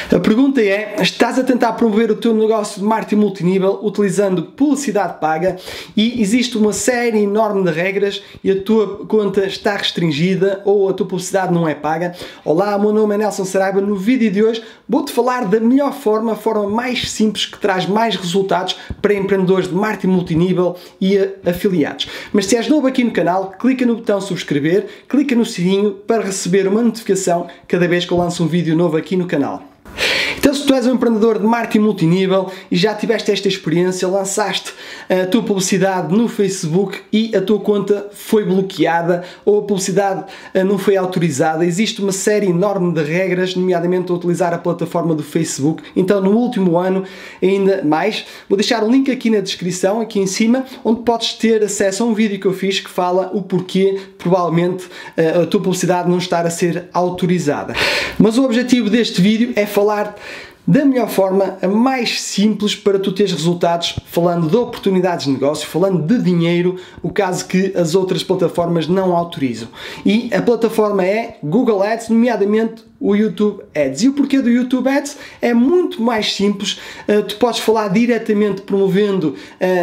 A pergunta é, estás a tentar promover o teu negócio de marketing multinível utilizando publicidade paga e existe uma série enorme de regras e a tua conta está restringida ou a tua publicidade não é paga? Olá, o meu nome é Nelson Saraiva. No vídeo de hoje vou-te falar da melhor forma, a forma mais simples que traz mais resultados para empreendedores de marketing multinível e afiliados. Mas se és novo aqui no canal, clica no botão subscrever, clica no sininho para receber uma notificação cada vez que eu lanço um vídeo novo aqui no canal. Então, se tu és um empreendedor de marketing multinível e já tiveste esta experiência, lançaste a tua publicidade no Facebook e a tua conta foi bloqueada ou a publicidade não foi autorizada, existe uma série enorme de regras, nomeadamente a utilizar a plataforma do Facebook. Então, no último ano, ainda mais, vou deixar o link aqui na descrição, aqui em cima, onde podes ter acesso a um vídeo que eu fiz que fala o porquê, provavelmente, a tua publicidade não estar a ser autorizada. Mas o objetivo deste vídeo é falar da melhor forma, a mais simples para tu teres resultados, falando de oportunidades de negócio, falando de dinheiro, o caso que as outras plataformas não autorizam. E a plataforma é Google Ads, nomeadamente o YouTube Ads. E o porquê do YouTube Ads é muito mais simples. Tu podes falar diretamente promovendo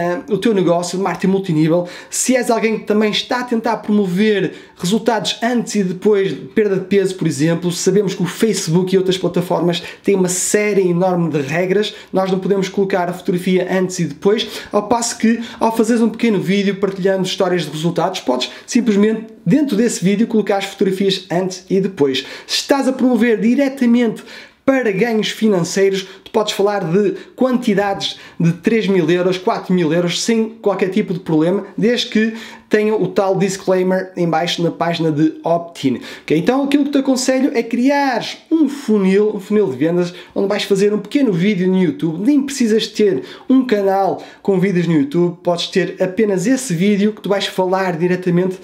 o teu negócio de marketing multinível. Se és alguém que também está a tentar promover resultados antes e depois de perda de peso, por exemplo, sabemos que o Facebook e outras plataformas têm uma série enorme de regras. Nós não podemos colocar a fotografia antes e depois, ao passo que ao fazeres um pequeno vídeo partilhando histórias de resultados, podes simplesmente dentro desse vídeo colocar as fotografias antes e depois. Se estás a promover diretamente para ganhos financeiros, tu podes falar de quantidades de 3.000 euros, 4.000 euros, sem qualquer tipo de problema, desde que tenha o tal disclaimer em baixo na página de opt-in. Okay? Então aquilo que te aconselho é criar um funil de vendas, onde vais fazer um pequeno vídeo no YouTube. Nem precisas ter um canal com vídeos no YouTube, podes ter apenas esse vídeo que tu vais falar diretamente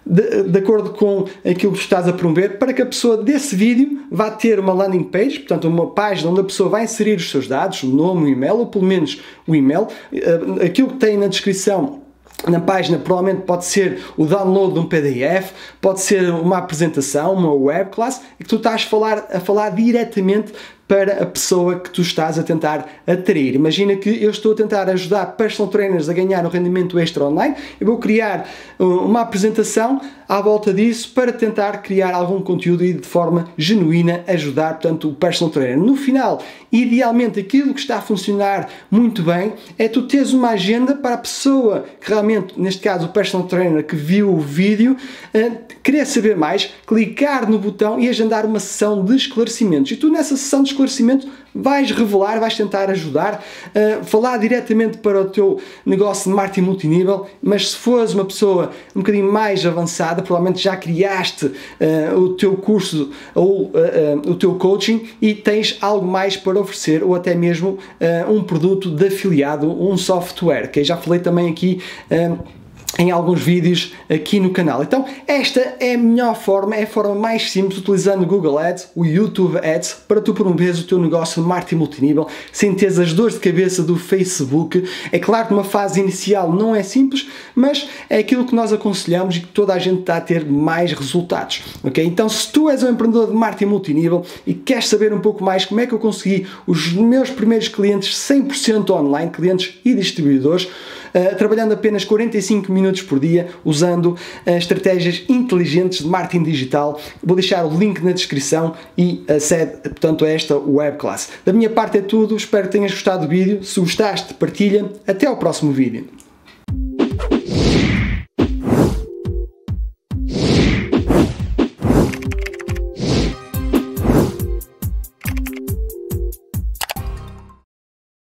de acordo com aquilo que estás a promover, para que a pessoa desse vídeo vá ter uma landing page, portanto uma página onde a pessoa vai inserir os seus dados, o nome, o e-mail, ou pelo menos o e-mail, aquilo que tem na descrição na página provavelmente pode ser o download de um PDF, pode ser uma apresentação, uma web class, e que tu estás a falar diretamente para a pessoa que tu estás a tentar atrair. Imagina que eu estou a tentar ajudar personal trainers a ganhar um rendimento extra online, eu vou criar uma apresentação à volta disso para tentar criar algum conteúdo e de forma genuína ajudar, portanto, o personal trainer. No final, idealmente, aquilo que está a funcionar muito bem é tu teres uma agenda para a pessoa que realmente, neste caso o personal trainer que viu o vídeo, querer saber mais, clicar no botão e agendar uma sessão de esclarecimentos. E tu nessa sessão de esclarecimento vais revelar, vais tentar ajudar, falar diretamente para o teu negócio de marketing multinível, mas se fores uma pessoa um bocadinho mais avançada, provavelmente já criaste o teu curso ou o teu coaching e tens algo mais para oferecer, ou até mesmo um produto de afiliado, um software, que já falei também aqui em alguns vídeos aqui no canal. Então, esta é a melhor forma, é a forma mais simples, utilizando o Google Ads, o YouTube Ads, para tu promoveres o teu negócio de marketing multinível, sem teres as dores de cabeça do Facebook. É claro que uma fase inicial não é simples, mas é aquilo que nós aconselhamos e que toda a gente está a ter mais resultados. Ok? Então, se tu és um empreendedor de marketing multinível e queres saber um pouco mais como é que eu consegui os meus primeiros clientes 100% online, clientes e distribuidores, trabalhando apenas 45 minutos por dia, usando estratégias inteligentes de marketing digital. Vou deixar o link na descrição e acede, portanto, a esta web class. Da minha parte é tudo, espero que tenhas gostado do vídeo. Se gostaste, partilha. Até ao próximo vídeo.